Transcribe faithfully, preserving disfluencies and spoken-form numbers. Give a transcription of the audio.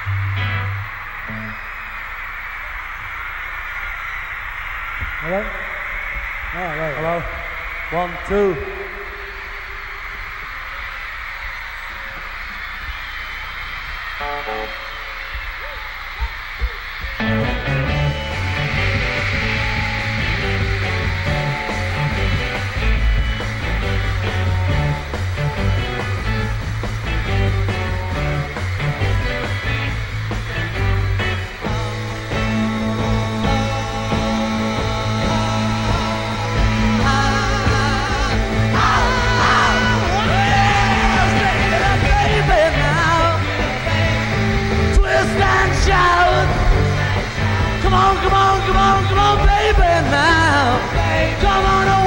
Hello? All right. Hello? One, two. Come on, come on, come on, come on, baby, now. Come on over.